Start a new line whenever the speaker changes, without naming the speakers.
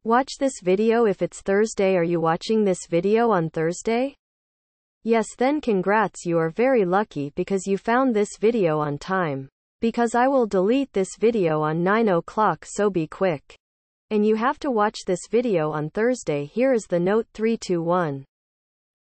Watch this video if it's Thursday. Are you watching this video on Thursday? Yes, then congrats, you are very lucky because you found this video on time. Because I will delete this video on 9 o'clock, so be quick. And you have to watch this video on Thursday. Here is the note 321.